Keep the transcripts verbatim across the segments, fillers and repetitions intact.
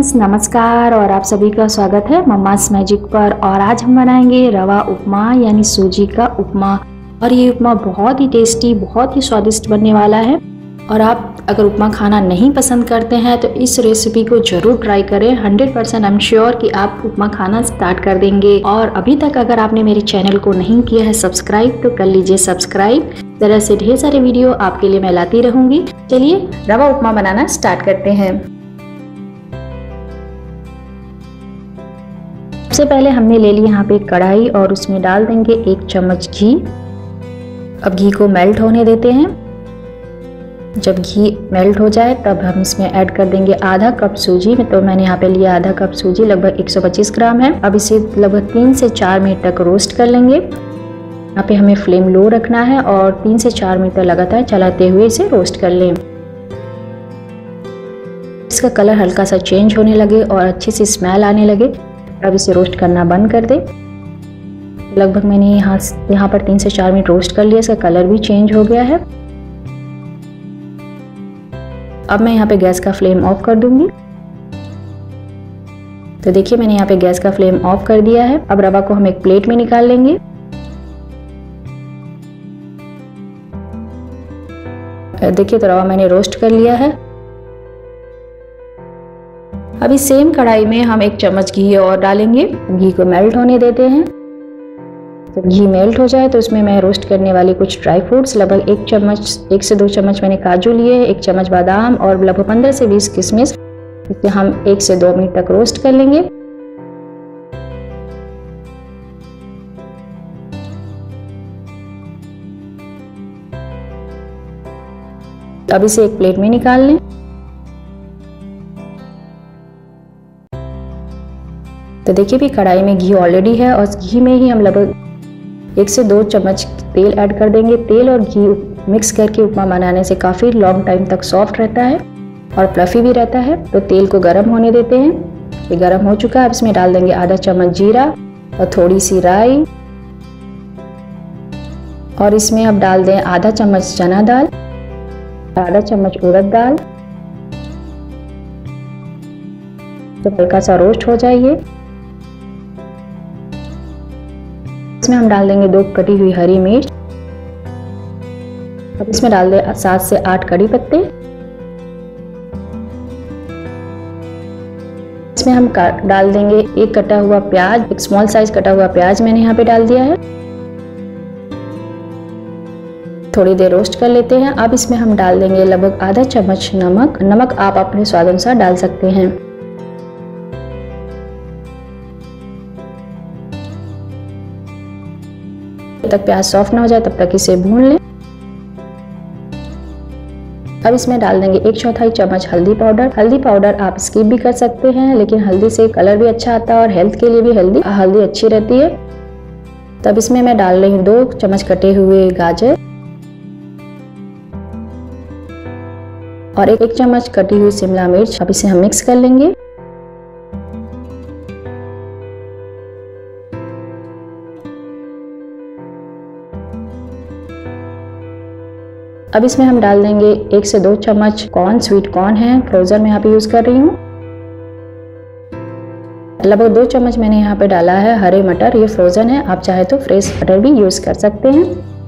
Friends, नमस्कार और आप सभी का स्वागत है मम्मास मैजिक पर। और आज हम बनाएंगे रवा उपमा यानी सूजी का उपमा। और ये उपमा बहुत ही टेस्टी, बहुत ही स्वादिष्ट बनने वाला है। और आप अगर उपमा खाना नहीं पसंद करते हैं तो इस रेसिपी को जरूर ट्राई करें। Hundred percent I am sure कि आप उपमा खाना स्टार्ट कर देंगे। और अभी तक अगर आपने मेरे चैनल को नहीं किया है सब्सक्राइब तो कर लीजिए सब्सक्राइब। तरह से ढेर सारे वीडियो आपके लिए मैं लाती रहूंगी। चलिए रवा उपमा बनाना स्टार्ट करते हैं। सबसे पहले हमने ले ली यहाँ पे कढ़ाई और उसमें डाल देंगे एक चम्मच घी। अब घी को मेल्ट होने देते हैं। जब घी मेल्ट हो जाए तब हम इसमें ऐड कर देंगे आधा कप सूजी। तो मैंने यहाँ पे लिया आधा कप सूजी, लगभग एक सौ पच्चीस ग्राम है। अब इसे लगभग तीन से चार मिनट तक रोस्ट कर लेंगे। यहाँ पे हमें फ्लेम लो रखना है और तीन से चार मिनट तक लगातार चलाते हुए इसे रोस्ट कर लें। इसका कलर हल्का सा चेंज होने लगे और अच्छी सी स्मेल आने लगे अब इसे रोस्ट करना बंद कर दे। लगभग मैंने यहाँ यहाँ पर तीन से चार मिनट रोस्ट कर लिया। इसका कलर भी चेंज हो गया है। अब मैं यहाँ पे गैस का फ्लेम ऑफ कर दूंगी। तो देखिए मैंने यहाँ पे गैस का फ्लेम ऑफ कर दिया है। अब रवा को हम एक प्लेट में निकाल लेंगे। देखिए तो रवा मैंने रोस्ट कर लिया है। अभी सेम कढ़ाई में हम एक चम्मच घी और डालेंगे। घी को मेल्ट होने देते हैं। तो घी मेल्ट हो जाए तो इसमें मैं रोस्ट करने वाली कुछ ड्राई फ्रूट्स, लगभग एक चम्मच एक से दो चम्मच मैंने काजू लिए, एक चम्मच बादाम और लगभग पंद्रह से बीस किशमिश। इसे हम एक से दो मिनट तक रोस्ट कर लेंगे। अब इसे एक प्लेट में निकाल लें। तो देखिए भी कढ़ाई में घी ऑलरेडी है और घी में ही हम लगभग एक से दो चम्मच तेल ऐड कर देंगे। तेल और घी मिक्स करके उपमा बनाने से काफ़ी लॉन्ग टाइम तक सॉफ्ट रहता है और फ्लफी भी रहता है। तो तेल को गर्म होने देते हैं। ये गर्म हो चुका है। अब इसमें डाल देंगे आधा चम्मच जीरा और थोड़ी सी राई। और इसमें अब डाल दें आधा चम्मच चना दाल, आधा चम्मच उड़द दाल। तो हल्का सा रोस्ट हो जाइए। इसमें हम डाल देंगे दो कटी हुई हरी मिर्च। अब इसमें डाल दें सात से आठ कड़ी पत्ते। इसमें हम डाल देंगे एक कटा हुआ प्याज, एक स्मॉल साइज कटा हुआ प्याज मैंने यहाँ पे डाल दिया है। थोड़ी देर रोस्ट कर लेते हैं। अब इसमें हम डाल देंगे लगभग आधा चम्मच नमक। नमक आप अपने स्वाद अनुसार डाल सकते हैं। जब तक प्याज सॉफ्ट ना हो जाए तब तक इसे भून लें। अब इसमें डाल देंगे एक चौथाई चम्मच हल्दी पाउडर। हल्दी पाउडर आप स्किप भी कर सकते हैं, लेकिन हल्दी से कलर भी अच्छा आता है और हेल्थ के लिए भी हेल्दी हल्दी अच्छी रहती है। तब इसमें मैं डाल रही हूँ दो चम्मच कटे हुए गाजर और एक, एक चम्मच कटी हुई शिमला मिर्च। अब इसे हम मिक्स कर लेंगे। अब इसमें हम डाल देंगे एक से दो चम्मच कॉर्न, स्वीट कॉर्न है, फ्रोजन मैं यहाँ पे यूज कर रही हूँ। लगभग दो चम्मच मैंने यहाँ पे डाला है हरे मटर, ये फ्रोजन है, आप चाहे तो फ्रेश मटर भी यूज कर सकते हैं।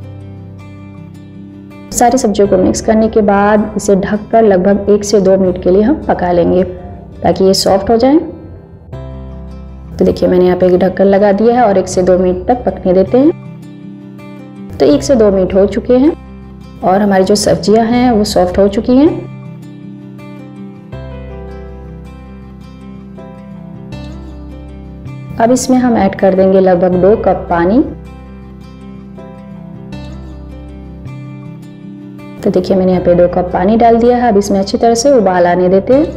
सारी सब्जियों को मिक्स करने के बाद इसे ढककर लगभग एक से दो मिनट के लिए हम पका लेंगे ताकि ये सॉफ्ट हो जाए। तो देखिए मैंने यहाँ पे एक ढक्कन लगा दिया है और एक से दो मिनट तक पकने देते हैं। तो एक से दो मिनट हो चुके हैं और हमारी जो सब्जियां हैं वो सॉफ्ट हो चुकी हैं। अब इसमें हम ऐड कर देंगे लगभग दो कप पानी। तो देखिए मैंने यहाँ पे दो कप पानी डाल दिया है। अब इसमें अच्छी तरह से उबाल आने देते हैं।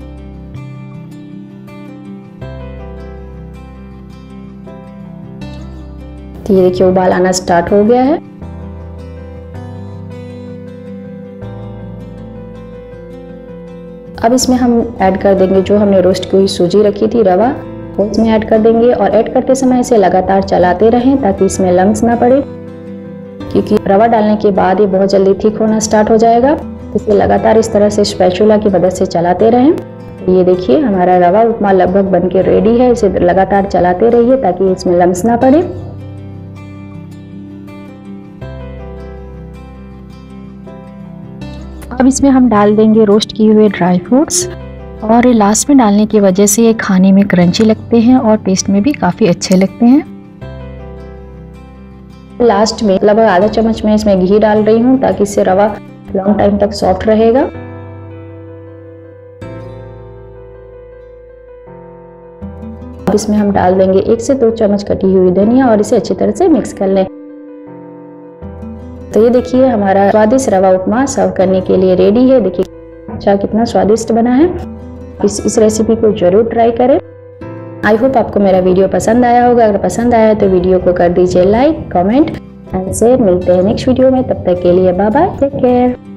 तो ये देखिए उबाल आना स्टार्ट हो गया है। अब इसमें हम ऐड कर देंगे जो हमने रोस्ट की हुई सूजी रखी थी, रवा, वो इसमें ऐड कर देंगे। और ऐड करते समय इसे लगातार चलाते रहें ताकि इसमें लम्स ना पड़े, क्योंकि रवा डालने के बाद ये बहुत जल्दी थिक होना स्टार्ट हो जाएगा। इसे लगातार इस तरह से स्पैचुला की मदद से चलाते रहें। ये देखिए हमारा रवा उपमा लगभग बनके रेडी है। इसे लगातार चलाते रहिए ताकि इसमें लम्स ना पड़े। अब इसमें हम डाल देंगे रोस्ट किए हुए ड्राई फ्रूट्स, और लास्ट में डालने की वजह से ये खाने में क्रंची लगते हैं और टेस्ट में भी काफ़ी अच्छे लगते हैं। लास्ट में लगभग आधा चम्मच में इसमें घी डाल रही हूँ ताकि इससे रवा लॉन्ग टाइम तक सॉफ्ट रहेगा। अब इसमें हम डाल देंगे एक से दो चम्मच कटी हुई धनिया और इसे अच्छी तरह से मिक्स कर लें। तो ये देखिए हमारा स्वादिष्ट रवा उपमा सर्व करने के लिए रेडी है। देखिए अच्छा कितना स्वादिष्ट बना है। इस इस रेसिपी को जरूर ट्राई करें। आई होप आपको मेरा वीडियो पसंद आया होगा। अगर पसंद आया तो वीडियो को कर दीजिए लाइक, कमेंट एंड शेयर। मिलते हैं नेक्स्ट वीडियो में, तब तक के लिए बाय बाय, टेक केयर।